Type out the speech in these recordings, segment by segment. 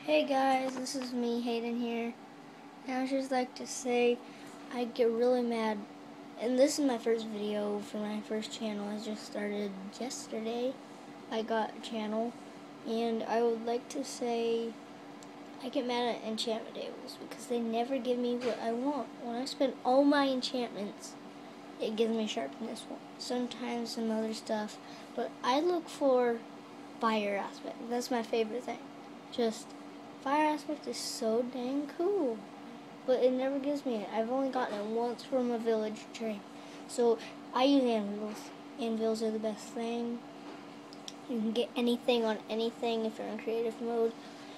Hey guys, this is me, Hayden here. And I would just like to say I get really mad. And this is my first video for my first channel. I just started yesterday. I got a channel. And I would like to say I get mad at enchantment tables because they never give me what I want. When I spend all my enchantments, it gives me sharpness. Sometimes some other stuff. But I look for fire aspect. That's my favorite thing. Just fire aspect is so dang cool, but it never gives me it. I've only gotten it once from a village train. So I use anvils. Anvils are the best thing. You can get anything on anything if you're in creative mode.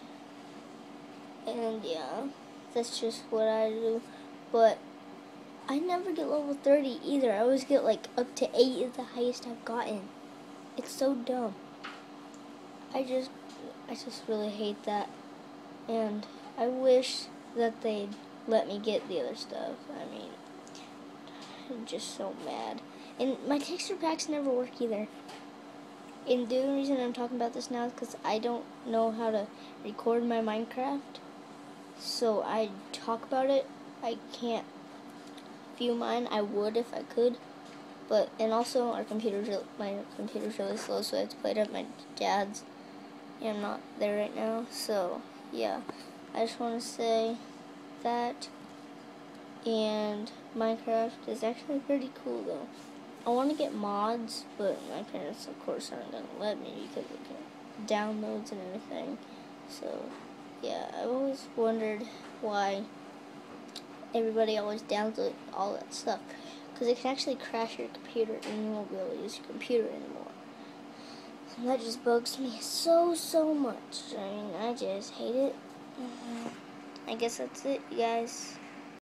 And yeah, that's just what I do. But I never get level 30 either. I always get like up to 8 is the highest I've gotten. It's so dumb. I just really hate that. And I wish that they'd let me get the other stuff. I mean, I'm just so mad. And my texture packs never work either. And the only reason I'm talking about this now is because I don't know how to record my Minecraft. So I talk about it. I can't view mine. I would if I could. And also my computer's really slow, so I have to play it at my dad's. And I'm not there right now, so yeah. I just want to say that, and Minecraft is actually pretty cool though. I want to get mods, but my parents of course aren't going to let me because of downloads and everything. So yeah, I've always wondered why everybody always downloads all that stuff, because it can actually crash your computer and you won't be able to use your computer anymore. And that just bugs me so much. I mean, I just hate it. I guess that's it, you guys.